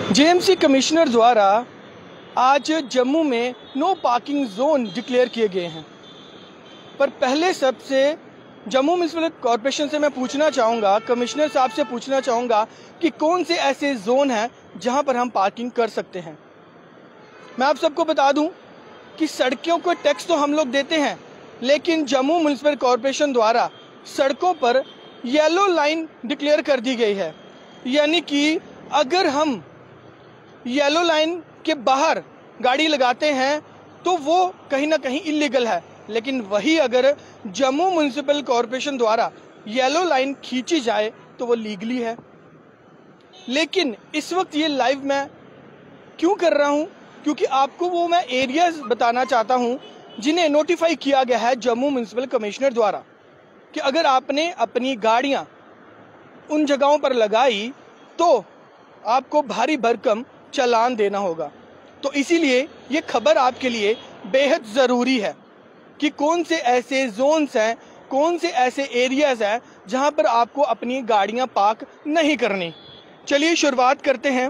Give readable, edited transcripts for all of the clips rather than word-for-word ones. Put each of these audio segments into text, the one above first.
JMC commissioner द्वारा आज जम्मू में नो पार्किंग जोन डिक्लेयर किए गए हैं। पर पहले सबसे जम्मू म्युनिसिपल कॉरपोरेशन से मैं पूछना चाहूँगा, कमिश्नर साहब से पूछना चाहूँगा कि कौन से ऐसे जोन हैं जहां पर हम पार्किंग कर सकते हैं। मैं आप सबको बता दूं कि सड़कों को टैक्स तो हम लोग देते हैं, लेकिन जम्मू म्युनिसिपल कॉरपोरेशन द्वारा सड़कों पर येलो लाइन डिक्लेयर कर दी गई है। यानी कि अगर हम येलो लाइन के बाहर गाड़ी लगाते हैं तो वो कहीं ना कहीं इलीगल है, लेकिन वही अगर जम्मू म्युनिसिपल कॉरपोरेशन द्वारा येलो लाइन खींची जाए तो वो लीगली है। लेकिन इस वक्त ये लाइव मैं क्यों कर रहा हूं, क्योंकि आपको वो मैं एरियाज बताना चाहता हूं जिन्हें नोटिफाई किया गया है जम्मू म्युनिसिपल कमिश्नर द्वारा कि अगर आपने अपनी गाड़ियां उन जगहों पर लगाई तो आपको भारी भरकम चालान देना होगा। तो इसीलिए ये खबर आपके लिए बेहद ज़रूरी है कि कौन से ऐसे जोन्स हैं, कौन से ऐसे एरियाज हैं जहां पर आपको अपनी गाड़ियां पार्क नहीं करनी। चलिए शुरुआत करते हैं।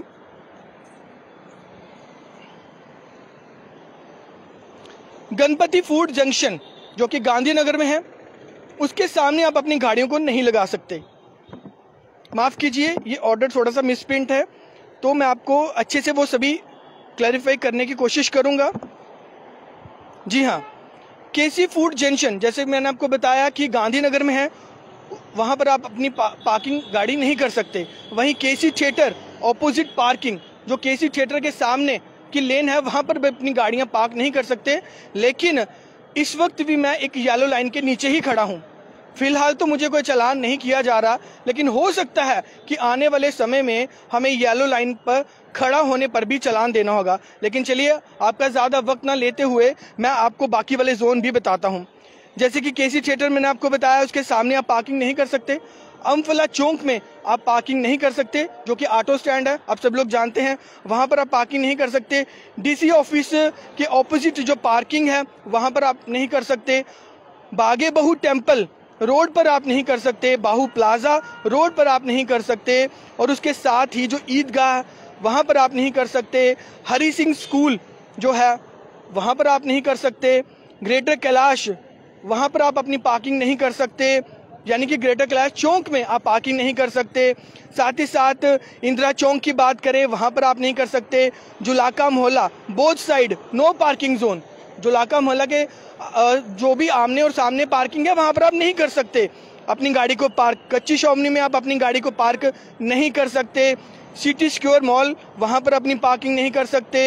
गणपति फूड जंक्शन जो कि गांधीनगर में है, उसके सामने आप अपनी गाड़ियों को नहीं लगा सकते। माफ़ कीजिए, ये ऑर्डर थोड़ा सा मिसप्रिंट है, तो मैं आपको अच्छे से वो सभी क्लैरिफाई करने की कोशिश करूंगा। जी हाँ, केसी फूड जंक्शन जैसे मैंने आपको बताया कि गांधीनगर में है, वहाँ पर आप अपनी पार्किंग गाड़ी नहीं कर सकते। वहीं केसी थिएटर ऑपोजिट पार्किंग, जो केसी थिएटर के सामने की लेन है, वहाँ पर भी अपनी गाड़ियाँ पार्क नहीं कर सकते। लेकिन इस वक्त भी मैं एक येलो लाइन के नीचे ही खड़ा हूँ। फिलहाल तो मुझे कोई चालान नहीं किया जा रहा, लेकिन हो सकता है कि आने वाले समय में हमें येलो लाइन पर खड़ा होने पर भी चालान देना होगा। लेकिन चलिए, आपका ज़्यादा वक्त ना लेते हुए मैं आपको बाकी वाले जोन भी बताता हूं। जैसे कि केसी थिएटर मैंने आपको बताया, उसके सामने आप पार्किंग नहीं कर सकते। अम्फला चौक में आप पार्किंग नहीं कर सकते, जो कि ऑटो स्टैंड है, आप सब लोग जानते हैं, वहां पर आप पार्किंग नहीं कर सकते। डीसी ऑफिस के ऑपोजिट जो पार्किंग है वहां पर आप नहीं कर सकते। बागे बहू टेम्पल रोड पर आप नहीं कर सकते। बाहू प्लाजा रोड पर आप नहीं कर सकते। और उसके साथ ही जो ईदगाह वहाँ पर आप नहीं कर सकते। हरी सिंह स्कूल जो है वहाँ पर आप नहीं कर सकते। ग्रेटर कैलाश वहाँ पर आप अपनी पार्किंग नहीं कर सकते, यानी कि ग्रेटर कैलाश चौक में आप पार्किंग नहीं कर सकते। साथ ही साथ इंदिरा चौक की बात करें, वहाँ पर आप नहीं कर सकते। Julaka Mohalla both side no parking zone, Julaka Mohalla के जो भी आमने और सामने पार्किंग है वहाँ पर आप नहीं कर सकते अपनी गाड़ी को पार्क। कच्ची शॉमनी में आप अपनी गाड़ी को पार्क नहीं कर सकते। सिटी स्क्वायर मॉल वहाँ पर अपनी पार्किंग नहीं कर सकते।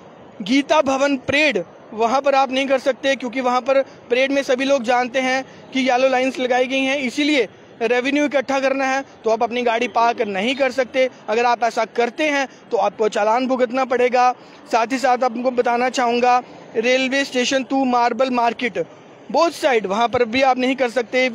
गीता भवन परेड वहाँ पर आप नहीं कर सकते, क्योंकि वहाँ पर परेड में सभी लोग जानते हैं कि येलो लाइंस लगाई गई हैं, इसीलिए रेवेन्यू इकट्ठा करना है तो आप अपनी गाड़ी पार्क नहीं कर सकते। अगर आप ऐसा करते हैं तो आपको चालान भुगतना पड़ेगा। साथ ही साथ आपको बताना चाहूँगा, railway station to marble market both side वहाँ पर भी आप नहीं कर सकते।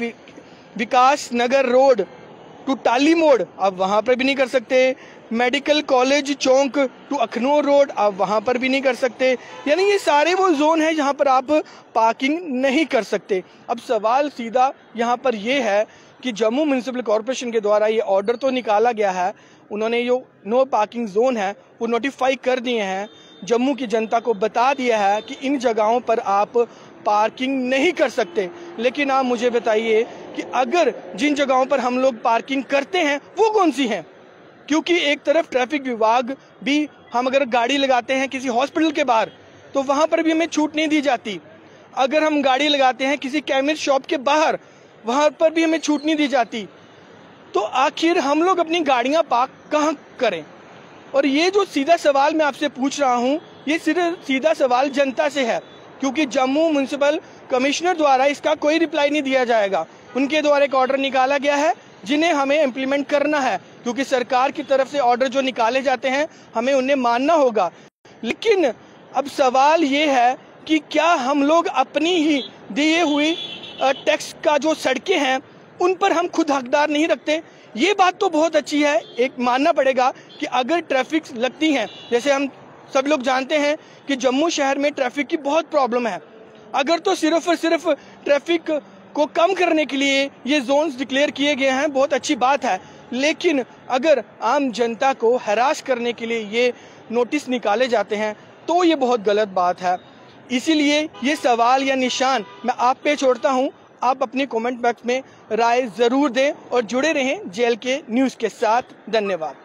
विकास नगर रोड टू टाली मोड़ आप वहाँ पर भी नहीं कर सकते। Medical college Chowk to Akhnoor road आप वहाँ पर भी नहीं कर सकते। यानी ये सारे वो जोन हैं जहाँ पर आप पार्किंग नहीं कर सकते। अब सवाल सीधा यहाँ पर ये है कि जम्मू म्युनिसिपल कॉरपोरेशन के द्वारा ये ऑर्डर तो निकाला गया है, उन्होंने जो नो पार्किंग जोन है वो नोटिफाई कर दिए हैं, जम्मू की जनता को बता दिया है कि इन जगहों पर आप पार्किंग नहीं कर सकते। लेकिन आप मुझे बताइए कि अगर जिन जगहों पर हम लोग पार्किंग करते हैं वो कौन सी हैं? क्योंकि एक तरफ ट्रैफिक विभाग भी, हम अगर गाड़ी लगाते हैं किसी हॉस्पिटल के बाहर तो वहाँ पर भी हमें छूट नहीं दी जाती। अगर हम गाड़ी लगाते हैं किसी केमिस्ट शॉप के बाहर, वहाँ पर भी हमें छूट नहीं दी जाती। तो आखिर हम लोग अपनी गाड़ियाँ पार्क कहाँ करें? और ये जो सीधा सवाल मैं आपसे पूछ रहा हूँ, ये सिर्फ सीधा सवाल जनता से है, क्योंकि जम्मू म्युनिसिपल कमिश्नर द्वारा इसका कोई रिप्लाई नहीं दिया जाएगा। उनके द्वारा एक ऑर्डर निकाला गया है जिन्हें हमें इम्प्लीमेंट करना है, क्योंकि सरकार की तरफ से ऑर्डर जो निकाले जाते हैं हमें उन्हें मानना होगा। लेकिन अब सवाल ये है कि क्या हम लोग अपनी ही दिए हुई टैक्स का जो सड़कें हैं उन पर हम खुद हकदार नहीं रखते? ये बात तो बहुत अच्छी है, एक मानना पड़ेगा कि अगर ट्रैफिक लगती हैं, जैसे हम सब लोग जानते हैं कि जम्मू शहर में ट्रैफिक की बहुत प्रॉब्लम है, अगर तो सिर्फ और सिर्फ ट्रैफिक को कम करने के लिए ये जोन्स डिक्लेयर किए गए हैं, बहुत अच्छी बात है। लेकिन अगर आम जनता को हरास करने के लिए ये नोटिस निकाले जाते हैं तो ये बहुत गलत बात है। इसीलिए ये सवाल या निशान मैं आप पे छोड़ता हूँ। आप अपने कमेंट बॉक्स में राय जरूर दें और जुड़े रहें JLK न्यूज़ के साथ। धन्यवाद।